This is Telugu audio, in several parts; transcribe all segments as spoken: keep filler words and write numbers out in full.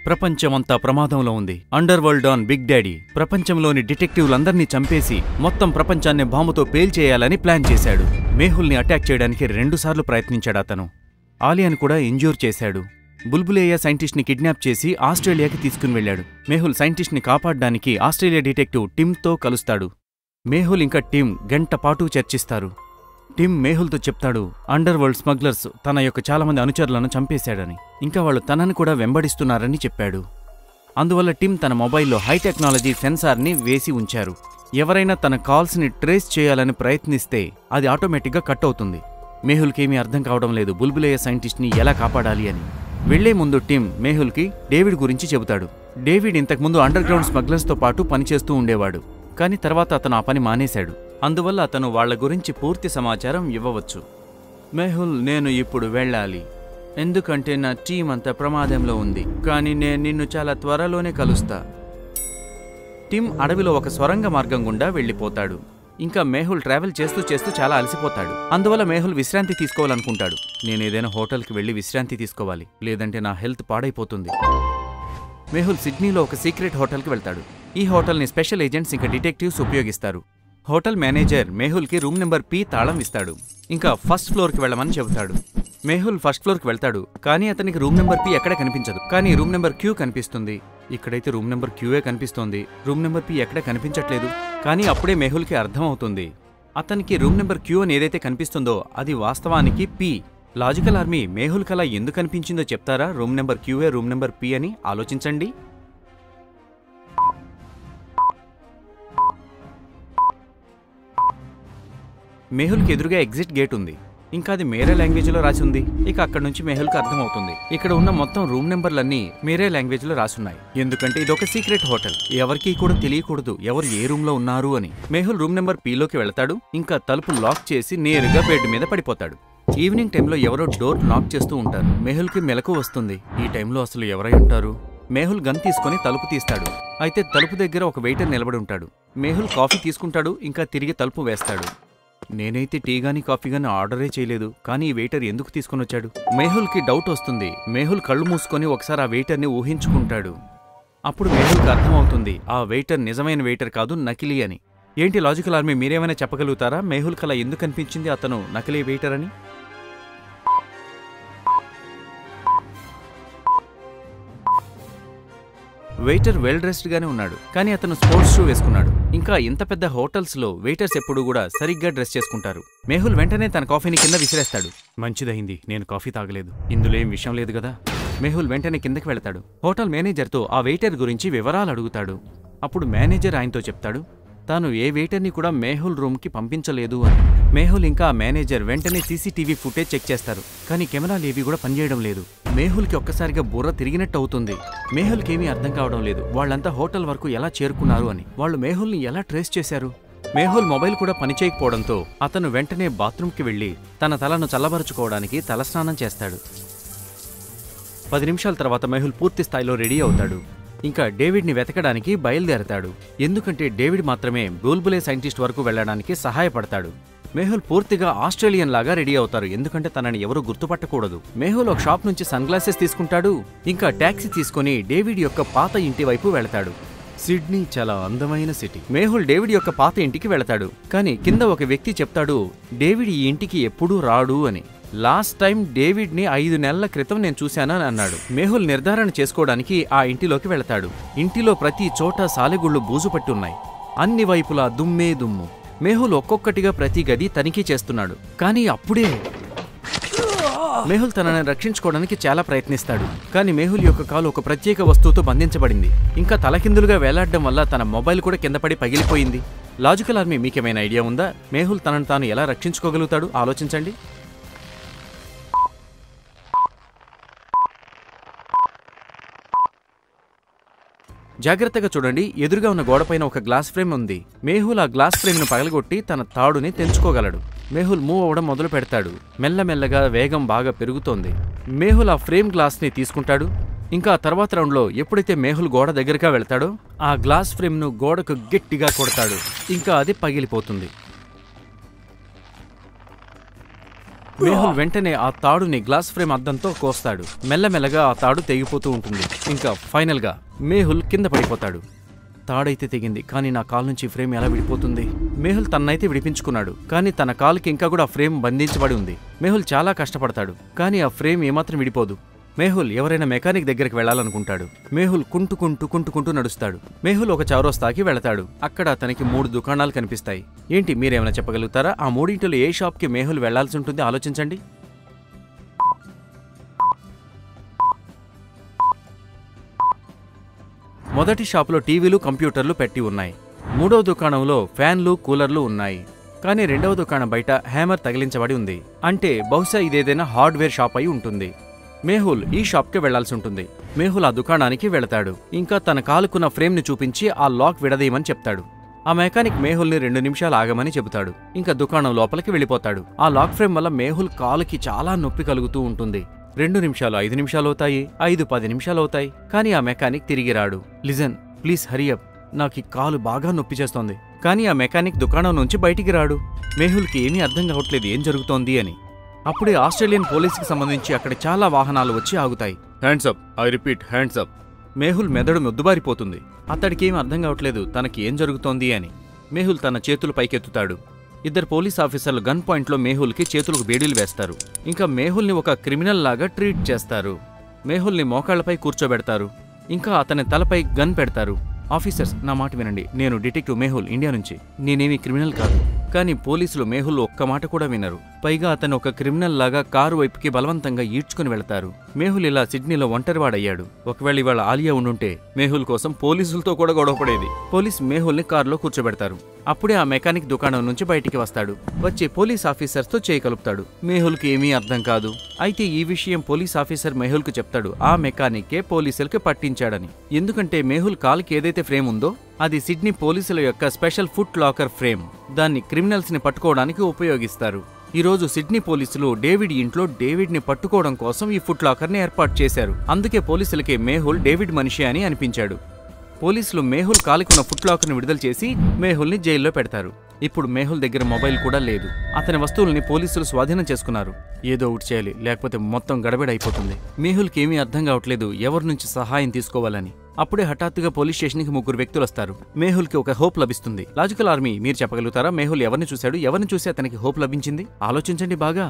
ప్రపంచమంతా ప్రమాదంలో ఉంది. Underworld don big daddy ప్రపంచంలోని డిటెక్టివ్లందర్నీ చంపేసి మొత్తం ప్రపంచాన్ని బాంబుతో పేల్చేయాలని ప్లాన్ చేశాడు. మేహుల్ని అటాక్ చేయడానికి రెండుసార్లు ప్రయత్నించాడు అతను. ఆలియాని కూడా ఇంజ్యూర్ చేశాడు. బుల్బులేయా సైంటిస్ట్ని కిడ్నాప్ చేసి ఆస్ట్రేలియాకి తీసుకుని వెళ్లాడు. మేహుల్ సైంటిస్ట్ని కాపాడడానికి ఆస్ట్రేలియా డిటెక్టివ్ టిమ్తో కలుస్తాడు. మేహుల్ ఇంకా టిమ్ గంట పాటు చర్చిస్తారు. టిమ్ మేహుల్తో చెప్తాడు అండర్ వరల్డ్ స్మగ్లర్స్ తన యొక్క చాలామంది అనుచరులను చంపేశాడని, ఇంకా వాళ్ళు తనని కూడా వెంబడిస్తున్నారని చెప్పాడు. అందువల్ల టిమ్ తన మొబైల్లో హై టెక్నాలజీ సెన్సార్ని వేసి ఉంచారు. ఎవరైనా తన కాల్స్ని ట్రేస్ చేయాలని ప్రయత్నిస్తే అది ఆటోమేటిక్గా కట్ అవుతుంది. మేహుల్కేమీ అర్థం కావడం లేదు బుల్బులేయా సైంటిస్ట్ని ఎలా కాపాడాలి అని. వెళ్లే ముందు టిమ్ మేహుల్కి డేవిడ్ గురించి చెబుతాడు. డేవిడ్ ఇంతకుముందు అండర్ గ్రౌండ్ స్మగ్లర్స్తో పాటు పనిచేస్తూ ఉండేవాడు, కానీ తర్వాత అతను ఆ పని మానేశాడు. అందువల్ల అతను వాళ్ల గురించి పూర్తి సమాచారం ఇవ్వవచ్చు. మేహుల్, నేను ఇప్పుడు వెళ్ళాలి, ఎందుకంటే నా టీం అంత ప్రమాదంలో ఉంది, కానీ నేను నిన్ను చాలా త్వరలోనే కలుస్తా. టిమ్ అడవిలో ఒక సొరంగ మార్గం గుండా వెళ్ళిపోతాడు. ఇంకా మేహుల్ ట్రావెల్ చేస్తూ చేస్తూ చాలా అలసిపోతాడు. అందువల్ల మేహుల్ విశ్రాంతి తీసుకోవాలనుకుంటాడు. నేనేదైనా హోటల్కి వెళ్ళి విశ్రాంతి తీసుకోవాలి, లేదంటే నా హెల్త్ పాడైపోతుంది. మేహుల్ సిడ్నీలో ఒక సీక్రెట్ హోటల్కి వెళ్తాడు. ఈ హోటల్ని స్పెషల్ ఏజెంట్స్ ఇంకా డిటెక్టివ్స్ ఉపయోగిస్తారు. హోటల్ మేనేజర్ మేహుల్కి రూమ్ నెంబర్ పి తాళం ఇస్తాడు. ఇంకా ఫస్ట్ ఫ్లోర్కి వెళ్ళమని చెబుతాడు. మేహుల్ ఫస్ట్ ఫ్లోర్కి వెళ్తాడు, కానీ అతనికి రూమ్ నెంబర్ పి ఎక్కడ కనిపించదు. కానీ రూమ్ నెంబర్ క్యూ కనిపిస్తుంది. ఇక్కడైతే రూమ్ నెంబర్ క్యూఏ కనిపిస్తోంది, రూమ్ నెంబర్ పి ఎక్కడ కనిపించట్లేదు. కానీ అప్పుడే మేహుల్కి అర్థం అవుతుంది, అతనికి రూమ్ నెంబర్ క్యూ అని ఏదైతే కనిపిస్తుందో అది వాస్తవానికి పి. లాజికల్ ఆర్మీ మేహుల్ కలా ఎందుకు కనిపించిందో చెప్తారా? Room number Q A room number P అని ఆలోచించండి. మేహుల్కి ఎదురుగా ఎగ్జిట్ గేట్ ఉంది, ఇంకా అది మేరే లాంగ్వేజ్లో రాసి ఉంది. ఇక అక్కడ నుంచి మేహుల్కి అర్థమవుతుంది ఇక్కడ ఉన్న మొత్తం రూమ్ నెంబర్లన్నీ మేరే లాంగ్వేజ్లో రాసున్నాయి, ఎందుకంటే ఇది ఒక సీక్రెట్ హోటల్, ఎవరికీ కూడా తెలియకూడదు ఎవరు ఏ రూమ్లో ఉన్నారు అని. మేహుల్ రూమ్ నెంబర్ పిలోకి వెళతాడు. ఇంకా తలుపు లాక్ చేసి నేరుగా బెడ్ మీద పడిపోతాడు. ఈవినింగ్ టైంలో ఎవరో డోర్ నాక్ చేస్తూ ఉంటారు. మేహుల్కి మెలకు వస్తుంది, ఈ టైంలో అసలు ఎవరై ఉంటారు? మేహుల్ గన్ తీసుకుని తలుపు తీస్తాడు. అయితే తలుపు దగ్గర ఒక వెయిటర్ నిలబడి ఉంటాడు. మేహుల్ కాఫీ తీసుకుంటాడు, ఇంకా తిరిగి తలుపు వేస్తాడు. నేనైతే టీ గానీ కాఫీ గానీ ఆర్డరే చేయలేదు, కానీ ఈ వెయిటర్ ఎందుకు తీసుకుని వచ్చాడు? మేహుల్కి డౌట్ వస్తుంది. మేహుల్ కళ్ళు మూసుకొని ఒకసారి ఆ వెయిటర్ని ఊహించుకుంటాడు. అప్పుడు మేహుల్కి అర్థమవుతుంది ఆ వెయిటర్ నిజమైన వెయిటర్ కాదు, నకిలీ అని. ఏంటి లాజికల్ ఆర్మీ, మీరేమైనా చెప్పగలుగుతారా మేహుల్ కలా ఎందుకు అనిపించింది అతను నకిలీ వెయిటర్ అని? వెయిటర్ వెల్ డ్రెస్డ్ గానే ఉన్నాడు, కానీ అతను స్పోర్ట్స్ షూ వేసుకున్నాడు. ఇంకా ఇంత పెద్ద హోటల్స్ లో వెయిటర్స్ ఎప్పుడు కూడా సరిగ్గా డ్రెస్ చేసుకుంటారు. మేహుల్ వెంటనే తన కాఫీని కింద విసిరేస్తాడు. మంచిదైంది, నేను కాఫీ తాగలేదు, ఇందులో ఏం విషయం లేదు కదా. మేహుల్ వెంటనే కిందకి వెళతాడు. హోటల్ మేనేజర్తో ఆ వెయిటర్ గురించి వివరాలు అడుగుతాడు. అప్పుడు మేనేజర్ ఆయనతో చెప్తాడు తాను ఏ వెయిటర్ని కూడా మేహుల్ రూమ్కి పంపించలేదు అని. మేహుల్ ఇంకా ఆ మేనేజర్ వెంటనే సీసీటీవీ ఫుటేజ్ చెక్ చేస్తారు, కానీ కెమెరాలు ఏవి కూడా పనిచేయడం లేదు. మేహుల్కి ఒక్కసారిగా బుర్ర తిరిగినట్టు అవుతుంది. మేహుల్కి ఏమీ అర్థం కావడం లేదు వాళ్ళంతా హోటల్ వరకు ఎలా చేరుకున్నారు అని. వాళ్ళు మేహుల్ని ఎలా ట్రేస్ చేశారు? మేహుల్ మొబైల్ కూడా పనిచేయకపోవడంతో అతను వెంటనే బాత్రూంకి వెళ్లి తన తలను చల్లబరుచుకోవడానికి తలస్నానం చేస్తాడు. పది నిమిషాల తర్వాత మేహుల్ పూర్తి స్థాయిలో రెడీ అవుతాడు. ఇంకా డేవిడ్ని వెతకడానికి బయలుదేరతాడు, ఎందుకంటే డేవిడ్ మాత్రమే బుల్బులే సైంటిస్ట్ వరకు వెళ్లడానికి సహాయపడతాడు. మేహుల్ పూర్తిగా ఆస్ట్రేలియన్ లాగా రెడీ అవుతారు, ఎందుకంటే తనని ఎవరూ గుర్తుపట్టకూడదు. మేహుల్ ఒక షాప్ నుంచి సన్ గ్లాసెస్ తీసుకుంటాడు. ఇంకా టాక్సీ తీసుకుని డేవిడ్ యొక్క పాత ఇంటి వైపు వెళతాడు. సిడ్నీ చాలా అందమైన సిటీ. మేహుల్ డేవిడ్ యొక్క పాత ఇంటికి వెళతాడు, కానీ కింద ఒక వ్యక్తి చెప్తాడు డేవిడ్ ఈ ఇంటికి ఎప్పుడూ రాడు అని. లాస్ట్ టైం డేవిడ్ ని ఐదు నెలల క్రితం నేను చూశానని అన్నాడు. మేహుల్ నిర్ధారణ చేసుకోవడానికి ఆ ఇంటిలోకి వెళతాడు. ఇంటిలో ప్రతి చోట సాలెగుళ్ళు బూజు పట్టి ఉన్నాయి, అన్ని వైపులా దుమ్మే దుమ్ము. మేహుల్ ఒక్కొక్కటిగా ప్రతి గది తనిఖీ చేస్తున్నాడు, కానీ అప్పుడే మేహుల్ తనని రక్షించుకోవడానికి చాలా ప్రయత్నిస్తాడు. కానీ మేహుల్ యొక్క కాలు ఒక ప్రత్యేక వస్తువుతో బంధించబడింది. ఇంకా తలకిందులుగా వేలాడడం వల్ల తన మొబైల్ కూడా కిందపడి పగిలిపోయింది. లాజికల్ ఆర్మీ, మీకేమైనా ఐడియా ఉందా మేహుల్ తనను తాను ఎలా రక్షించుకోగలుగుతాడు? ఆలోచించండి. జాగ్రత్తగా చూడండి, ఎదురుగా ఉన్న గోడపైన ఒక గ్లాస్ ఫ్రేమ్ ఉంది. మేహుల్ ఆ గ్లాస్ ఫ్రేమ్ ను పగలగొట్టి తన తాడుని తెంచుకోగలడు. మేహుల్ మూవ్ అవ్వడం మొదలు పెడతాడు. మెల్లమెల్లగా వేగం బాగా పెరుగుతోంది. మేహుల్ ఆ ఫ్రేమ్ గ్లాస్ ని తీసుకుంటాడు. ఇంకా తర్వాత రౌండ్లో ఎప్పుడైతే మేహుల్ గోడ దగ్గరగా వెళ్తాడో ఆ గ్లాస్ ఫ్రేమ్ ను గోడకు గట్టిగా కొడతాడు. ఇంకా అది పగిలిపోతుంది. మేహుల్ వెంటనే ఆ తాడుని గ్లాస్ ఫ్రేమ్ అద్దంతో కోస్తాడు. మెల్లమెల్లగా ఆ తాడు తెగిపోతూ ఉంటుంది. ఇంకా ఫైనల్ గా మేహుల్ కింద పడిపోతాడు. తాడైతే తెగింది, కానీ నా కాలు నుంచి ఫ్రేమ్ ఎలా విడిపోతుంది? మేహుల్ తన్నైతే విడిపించుకున్నాడు, కానీ తన కాలుకి ఇంకా కూడా ఫ్రేమ్ బంధించబడి ఉంది. మేహుల్ చాలా కష్టపడతాడు, కానీ ఆ ఫ్రేమ్ ఏమాత్రం విడిపోదు. మేహుల్ ఎవరైనా మెకానిక్ దగ్గరికి వెళ్లాలనుకుంటాడు. మేహుల్ కుంటుకుంటూ కుంటుకుంటూ నడుస్తాడు. మేహుల్ ఒక చౌరస్తాకి వెళతాడు. అక్కడ అతనికి మూడు దుకాణాలు కనిపిస్తాయి. ఏంటి మీరేమైనా చెప్పగలుగుతారా? ఆ మూడింటిలో ఏ షాప్కి మేహుల్ వెళ్లాల్సి ఉంటుంది? ఆలోచించండి. మొదటి షాపులో టీవీలు, కంప్యూటర్లు పెట్టి ఉన్నాయి. మూడవ దుకాణంలో ఫ్యాన్లు, కూలర్లు ఉన్నాయి. కానీ రెండవ దుకాణం బయట హ్యామర్ తగిలించబడి ఉంది. అంటే బహుశా ఇదేదైనా హార్డ్వేర్ షాప్ అయి ఉంటుంది. మేహుల్ ఈ షాప్కి వెళ్లాల్సి ఉంటుంది. మేహుల్ ఆ దుకాణానికి వెళతాడు. ఇంకా తన కాలుకున్న ఫ్రేమ్ని చూపించి ఆ లాక్ విడదీయమని చెప్తాడు. ఆ మెకానిక్ మేహుల్ని రెండు నిమిషాలు ఆగమని చెబుతాడు. ఇంకా దుకాణం లోపలికి వెళ్ళిపోతాడు. ఆ లాక్ ఫ్రేమ్ వల్ల మేహుల్ కాలుకి చాలా నొప్పి కలుగుతూ ఉంటుంది. రెండు నిమిషాలు ఐదు నిమిషాలవుతాయి, ఐదు పది నిమిషాలవుతాయి. కానీ ఆ మెకానిక్ తిరిగి రాడు. లిజన్, ప్లీజ్ హరియప్, నాకు ఈ కాలు బాగా నొప్పి చేస్తోంది. కానీ ఆ మెకానిక్ దుకాణం నుంచి బయటికి రాడు. మేహుల్కి ఏమీ అర్థం కావట్లేదు ఏం జరుగుతోంది అని. అప్పుడే ఆస్ట్రేలియన్ పోలీస్కి సంబంధించి అక్కడ చాలా వాహనాలు వచ్చి ఆగుతాయి. Hands up, I repeat hands up. Mehul మెదడు మొద్దుబారిపోతుంది. అతడికేం అర్థం కావట్లేదు తనకి ఏం జరుగుతోంది అని. మేహుల్ తన చేతులు పైకెత్తుతాడు. ఇద్దరు పోలీస్ ఆఫీసర్లు గన్ పాయింట్లో మేహుల్కి చేతులకు బేడీలు వేస్తారు. ఇంకా మేహుల్ని ఒక క్రిమినల్ లాగా ట్రీట్ చేస్తారు. మేహుల్ని మోకాళ్లపై కూర్చోబెడతారు. ఇంకా అతని తలపై గన్ పెడతారు. ఆఫీసర్స్, నా మాట వినండి. నేను డిటెక్టివ్ మేహుల్, ఇండియా నుంచి. నేనేమీ క్రిమినల్ కాదు. కానీ పోలీసులు మేహుల్ ఒక్క మాట కూడా వినరు. పైగా అతను ఒక క్రిమినల్ లాగా కారు వైపుకి బలవంతంగా ఈడ్చుకుని వెళతారు. మేహుల్ ఇలా సిడ్నీలో ఒంటరివాడయ్యాడు. ఒకవేళ ఇవాళ ఆలియా ఉండుంటే మేహుల్ కోసం పోలీసులతో కూడా గొడవపడేది. పోలీస్ మేహుల్ని కారులో కూర్చోబెడతారు. అప్పుడే ఆ మెకానిక్ దుకాణం నుంచి బయటికి వస్తాడు. వచ్చి పోలీస్ ఆఫీసర్స్తో చేయి కలుపుతాడు. మేహుల్కి ఏమీ అర్థం కాదు. అయితే ఈ విషయం పోలీస్ ఆఫీసర్ మేహుల్కు చెప్తాడు. ఆ మెకానిక్కే పోలీసులకి పట్టించాడని. ఎందుకంటే మేహుల్ కాలుకి ఏదైతే ఫ్రేమ్ ఉందో అది సిడ్నీ పోలీసుల యొక్క స్పెషల్ ఫుట్ లాకర్ ఫ్రేమ్. దాన్ని క్రిమినల్స్ ని పట్టుకోవడానికి ఉపయోగిస్తారు. ఈరోజు సిడ్నీ పోలీసులు డేవిడ్ ఇంట్లో డేవిడ్ ని పట్టుకోవడం కోసం ఈ ఫుట్ లాకర్ ని ఏర్పాటు చేశారు. అందుకే పోలీసులకి మేహుల్ డేవిడ్ మనిషి అని అనిపించాడు. పోలీసులు మేహుల్ కాలికున్న ఫుట్ లాకర్ ని విడుదల చేసి మేహుల్ని జైల్లో పెడతారు. ఇప్పుడు మేహుల్ దగ్గర మొబైల్ కూడా లేదు. అతని వస్తువుల్ని పోలీసులు స్వాధీనం చేసుకున్నారు. ఏదో ఒకటి చేయాలి, లేకపోతే మొత్తం గడబిడైపోతుంది. మేహుల్కి ఏమీ అర్థం కావట్లేదు ఎవరి నుంచి సహాయం తీసుకోవాలని. అప్పుడే హఠాత్తుగా పోలీస్ స్టేషన్కి ముగ్గురు వ్యక్తులు వస్తారు. మేహుల్కి ఒక హోప్ లభిస్తుంది. లాజికల్ ఆర్మీ, మీరు చెప్పగలుగుతారా మేహుల్ ఎవరిని చూశాడు? ఎవరిని చూసి అతనికి హోప్ లభించింది? ఆలోచించండి బాగా.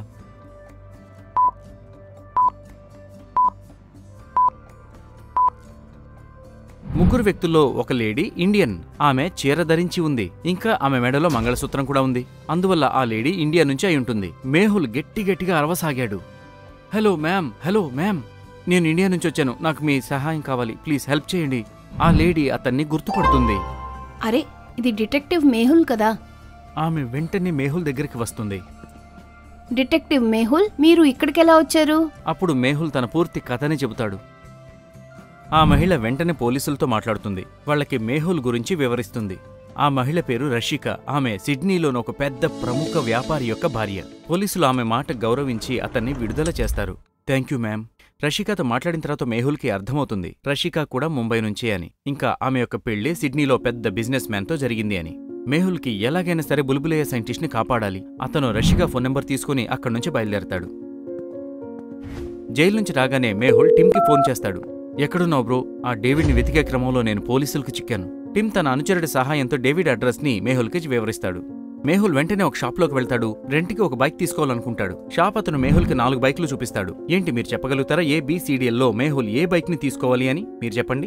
ముగ్గురు వ్యక్తుల్లో ఒక లేడీ ఇండియన్. ఆమె చీర ధరించి ఉంది. ఇంకా ఆమె మెడలో మంగళసూత్రం కూడా ఉంది. అందువల్ల ఆ లేడీ ఇండియా నుంచి అయి ఉంటుంది. మేహుల్ గట్టి గట్టిగా అరవసాగాడు. హలో మ్యామ్, హలో మ్యామ్, నేను ఇండియా నుంచి వచ్చాను. నాకు మీ సహాయం కావాలి, ప్లీజ్ హెల్ప్ చేయండి. ఆ లేడీ అతన్ని గుర్తుపడుతుంది. అరే, ఇది డిటెక్టివ్ మేహుల్ కదా. ఆమె వెంటనే మేహుల్ దగ్గరికి వస్తుంది. డిటెక్టివ్ మేహుల్, మీరు ఇక్కడికెలా వచ్చారు? అప్పుడు మేహుల్ తన పూర్తి కథని చెబుతాడు. ఆ మహిళ వెంటనే పోలీసులతో మాట్లాడుతుంది. వాళ్ళకి మేహుల్ గురించి వివరిస్తుంది. ఆ మహిళ పేరు రషిక. ఆమె సిడ్నీలోని ఒక పెద్ద ప్రముఖ వ్యాపారి యొక్క భార్య. పోలీసులు ఆమె మాట గౌరవించి అతన్ని విడుదల చేస్తారు. Thank you ma'am. రషికతో మాట్లాడిన తర్వాత మేహుల్కి అర్థమవుతుంది రషిక కూడా ముంబై నుంచే అని. ఇంకా ఆమె యొక్క పెళ్లి సిడ్నీలో పెద్ద బిజినెస్ మ్యాన్ తో జరిగింది అని. మేహుల్కి ఎలాగైనా సరే బుల్బులయ్య సైంటిస్ట్ ని కాపాడాలి. అతను రషిక ఫోన్ నెంబర్ తీసుకుని అక్కడి నుంచి బయలుదేరతాడు. జైలు నుంచి రాగానే మేహుల్ టిమ్కి ఫోన్ చేస్తాడు. ఎక్కడున్నావు బ్రో? ఆ డేవిడ్ని వెతికే క్రమంలో నేను పోలీసులకు చిక్కాను. టిమ్ తన అనుచరుడి సహాయంతో డేవిడ్ అడ్రస్ ని మేహుల్కి వివరిస్తాడు. మేహుల్ వెంటనే ఒక షాప్లోకి వెళ్తాడు. రెంట్కి ఒక బైక్ తీసుకోవాలనుకుంటాడు. షాప్ అతను మేహుల్కి నాలుగు బైక్లు చూపిస్తాడు. ఏంటి మీరు చెప్పగలుగుతారా ఏ బీసీడీఎల్లో మేహుల్ ఏ బైక్ ని తీసుకోవాలి అని? మీరు చెప్పండి.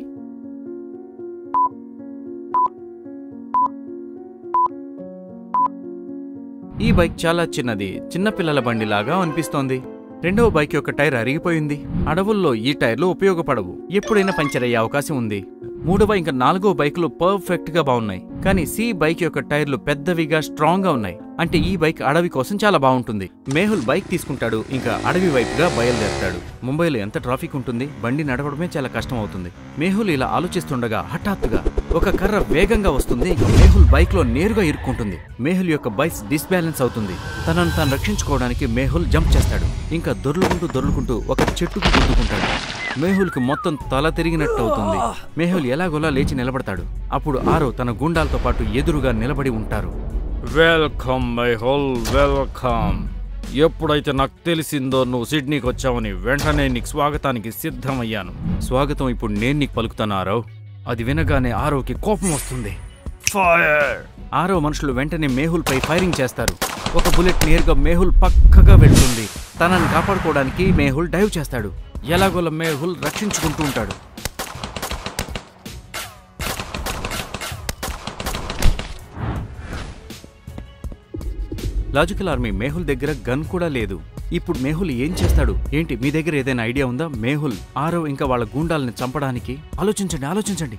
ఈ బైక్ చాలా చిన్నది, చిన్నపిల్లల బండిలాగా అనిపిస్తోంది. రెండవ బైక్ యొక్క టైర్ అరిగిపోయింది. అడవుల్లో ఈ టైర్లు ఉపయోగపడవు, ఎప్పుడైనా పంచర్ అయ్యే అవకాశం ఉంది. మూడవ ఇంకా నాలుగవ బైకులు పర్ఫెక్ట్ గా బాగున్నాయి. కానీ సి బైక్ యొక్క టైర్లు పెద్దవిగా స్ట్రాంగ్ గా ఉన్నాయి. అంటే ఈ బైక్ అడవి కోసం చాలా బాగుంటుంది. మేహుల్ బైక్ తీసుకుంటాడు. ఇంకా అడవి వైపుగా బయలుదేరతాడు. ముంబైలో ఎంత ట్రాఫిక్ ఉంటుంది, బండి నడవడమే చాలా కష్టం అవుతుంది. మేహుల్ ఇలా ఆలోచిస్తుండగా హఠాత్తుగా ఒక కర్ర వేగంగా వస్తుంది. ఇంకా మేహుల్ బైక్ లో నేరుగా ఇరుక్కుంటుంది. మేహుల్ యొక్క బైక్ డిస్బ్యాలెన్స్ అవుతుంది. తనను తాను రక్షించుకోవడానికి మేహుల్ జంప్ చేస్తాడు. ఇంకా దొర్లుకుంటూ దొర్లుకుంటూ ఒక చెట్టుకు గుద్దుకుంటాడు. మేహుల్కి మొత్తం తల తిరిగినట్టు అవుతుంది. మేహుల్ ఎలాగోలా లేచి నిలబడతాడు. అప్పుడు ఆరో తన గుండాలతో పాటు ఎదురుగా నిలబడి ఉంటారు. Welcome Mehul, welcome. ఎప్పుడైతే నాకు తెలిసిందో నువ్వు సిడ్నీకి వచ్చావని వెంటనే నీకు స్వాగతానికి సిద్ధమయ్యాను. స్వాగతం ఇప్పుడు నేను నీకు పలుకుతాను ఆరవ్. అది వినగానే ఆరవ్కి కోపం వస్తుంది. ఫైర్! ఆరవ్ మనుషులు వెంటనే మేహుల్ పై ఫైరింగ్ చేస్తారు. ఒక బుల్లెట్ నేరుగా మేహుల్ పక్కగా వెళ్తుంది. తనని కాపాడుకోవడానికి మేహుల్ డైవ్ చేస్తాడు. ఎలాగోలా మేహుల్ రక్షించుకుంటూ ఉంటాడు. లాజికల్ ఆర్మీ మేహుల్ దగ్గర గన్ కూడా లేదు. ఇప్పుడు మేహుల్ ఏం చేస్తాడు? ఏంటి మీ దగ్గర ఏదైనా ఐడియా ఉందా? మేహుల్ ఆరవ్ ఇంకా వాళ్ళ గూండాలని చంపడానికి ఆలోచించండి ఆలోచించండి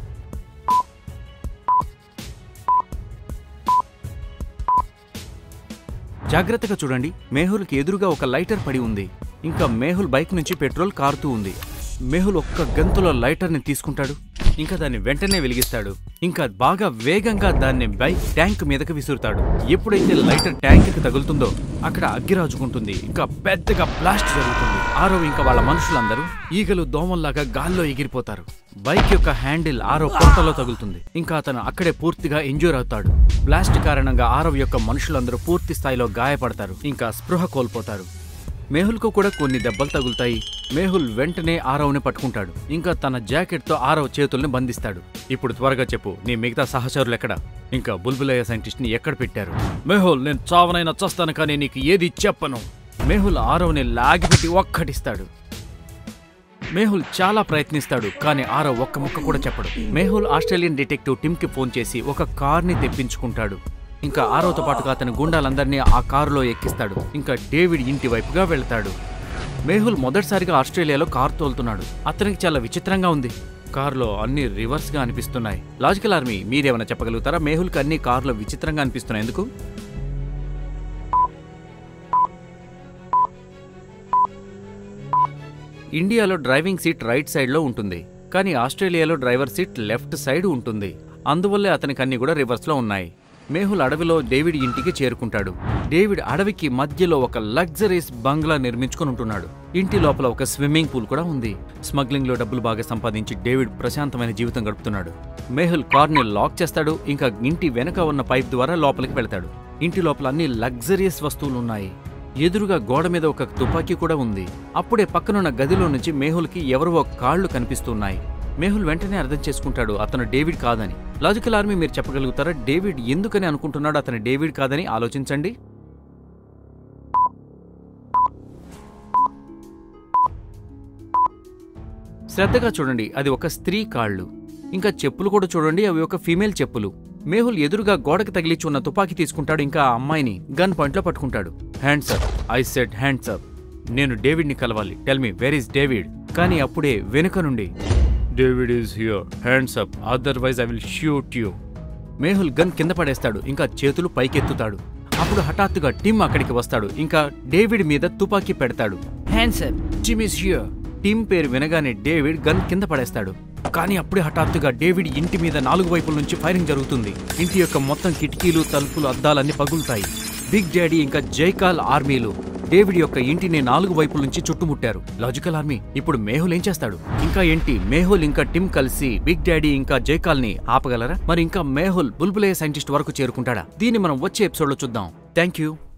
జాగ్రత్తగా చూడండి. మేహుల్కి ఎదురుగా ఒక లైటర్ పడి ఉంది. ఇంకా మేహుల్ బైక్ నుంచి పెట్రోల్ కారుతూ ఉంది. మేహుల్ ఒక్క గంతులో లైటర్ని తీసుకుంటాడు. ఇంకా దాన్ని వెంటనే వెలిగిస్తాడు. ఇంకా బాగా వేగంగా దాన్ని బైక్ ట్యాంక్ మీదకి విసురుతాడు. ఎప్పుడైతే లైటర్ ట్యాంక్కి తగులుతుందో అక్కడ అగ్గి రాజుకుంటుంది. ఇంకా పెద్దగా బ్లాస్ట్ జరుగుతుంది. ఆరవ్ ఇంకా వాళ్ళ మనుషులందరూ ఈగలు దోమల్లాగా గాల్లో ఎగిరిపోతారు. బైక్ యొక్క హ్యాండిల్ ఆరవ్ పొట్టలో తగులుతుంది. ఇంకా అతను అక్కడే పూర్తిగా ఇంజ్యూర్ అవుతాడు. బ్లాస్ట్ కారణంగా ఆరవ్ యొక్క మనుషులందరూ పూర్తి స్థాయిలో గాయపడతారు. ఇంకా స్పృహ కోల్పోతారు. మేహుల్కు కూడా కొన్ని దెబ్బలు తగులుతాయి. మేహుల్ వెంటనే ఆరవ్ని పట్టుకుంటాడు. ఇంకా తన జాకెట్తో ఆరవ్ చేతుల్ని బంధిస్తాడు. ఇప్పుడు త్వరగా చెప్పు, నీ మిగతా సహచరులు ఎక్కడ? ఇంకా బుల్బులయ్య సైంటిస్ట్ ని ఎక్కడ పెట్టారు? మేహుల్, నేను చావనైనా చస్తాను కానీ నీకు ఏది చెప్పను. మేహుల్ ఆరవ్ని లాగిపెట్టి ఒక్కటిస్తాడు. మేహుల్ చాలా ప్రయత్నిస్తాడు కానీ ఆరవ్ ఒక్క ముక్క కూడా చెప్పడు. మేహుల్ ఆస్ట్రేలియన్ డిటెక్టివ్ టిమ్ కి ఫోన్ చేసి ఒక కార్ని తెప్పించుకుంటాడు. ఇంకా ఆరవ్తో పాటుగా అతని గుండాలందరినీ ఆ కారులో ఎక్కిస్తాడు. ఇంకా డేవిడ్ ఇంటి వైపుగా వెళ్తాడు. మేహుల్ మొదటిసారిగా ఆస్ట్రేలియాలో కారు తోలుతున్నాడు. అతనికి చాలా విచిత్రంగా ఉంది. కారులో అన్ని రివర్స్ గా అనిపిస్తున్నాయి. లాజికల్ ఆర్మీ, మీరేమైనా చెప్పగలుగుతారా? మేహుల్కి అన్ని కారులో విచిత్రంగా అనిపిస్తున్నాయి ఎందుకు? ఇండియాలో డ్రైవింగ్ సీట్ రైట్ సైడ్ లో ఉంటుంది కానీ ఆస్ట్రేలియాలో డ్రైవర్ సీట్ లెఫ్ట్ సైడ్ ఉంటుంది. అందువల్లే అతనికి అన్ని కూడా రివర్స్ లో ఉన్నాయి. మేహుల్ అడవిలో డేవిడ్ ఇంటికి చేరుకుంటాడు. డేవిడ్ అడవికి మధ్యలో ఒక లగ్జరీస్ బంగ్లా నిర్మించుకుని ఉంటున్నాడు. ఇంటి లోపల ఒక స్విమ్మింగ్ పూల్ కూడా ఉంది. స్మగ్లింగ్ లో డబ్బులు బాగా సంపాదించి డేవిడ్ ప్రశాంతమైన జీవితం గడుపుతున్నాడు. మేహుల్ కార్ని లాక్ చేస్తాడు. ఇంకా ఇంటి వెనక ఉన్న పైప్ ద్వారా లోపలికి వెళ్తాడు. ఇంటి లోపల అన్ని లగ్జరియస్ వస్తువులున్నాయి. ఎదురుగా గోడ మీద ఒక తుపాకీ కూడా ఉంది. అప్పుడే పక్కనున్న గదిలో నుంచి మేహుల్కి ఎవరో కాళ్లు కనిపిస్తున్నాయి. మేహుల్ వెంటనే అర్థం చేసుకుంటాడు అతను డేవిడ్ కాదని. లాజికల్ ఆర్మీ, మీరు చెప్పగలుగుతారా డేవిడ్ ఎందుకని అనుకుంటున్నాడు అతను డేవిడ్ కాదని? ఆలోచించండి. శ్రద్ధగా చూడండి, అది ఒక స్త్రీ కాళ్ళు. ఇంకా చెప్పులు కూడా చూడండి, అవి ఒక ఫీమేల్ చెప్పులు. మేహుల్ ఎదురుగా గోడకు తగిలిచి ఉన్న తుపాకీ తీసుకుంటాడు. ఇంకా ఆ అమ్మాయిని గన్ పాయింట్ లో పట్టుకుంటాడు. Hands up, I said hands up. నేను డేవిడ్ ని కలవాలి. Tell me where is David? కానీ అప్పుడే వెనుక నుండి David is here, hands up, otherwise I will shoot you. Mehul gun కింద పడేస్తాడు. ఇంకా చేతులు పైకెత్తుతాడు. అప్పుడు హఠాత్తుగా టిమ్ అక్కడికి వస్తాడు. ఇంకా డేవిడ్ మీద తుపాకీ పెడతాడు. Hands up, Tim is here. Tim పేరు వినగానే డేవిడ్ గన్ కింద పడేస్తాడు. కానీ అప్పుడే హఠాత్తుగా డేవిడ్ ఇంటి మీద నాలుగు వైపుల నుంచి ఫైరింగ్ జరుగుతుంది. ఇంటి యొక్క మొత్తం కిటికీలు, తలుపులు, అద్దాలన్నీ పగులుతాయి. బిగ్ డాడీ ఇంకా జైకాల్ ఆర్మీలు డేవిడ్ యొక్క ఇంటిని నాలుగు వైపుల నుంచి చుట్టుముట్టారు. లాజికల్ ఆర్మీ, ఇప్పుడు మేహుల్ ఏం చేస్తాడు? ఇంకా ఏంటి, మేహుల్ ఇంకా టిమ్ కలిసి బిగ్ డాడీ ఇంకా జైకాల్ ని ఆపగలరా? మరి ఇంకా మేహుల్ బుల్బులయ్య సైంటిస్ట్ వరకు చేరుకుంటాడా? దీన్ని మనం వచ్చే ఎపిసోడ్ లో చూద్దాం. Thank you.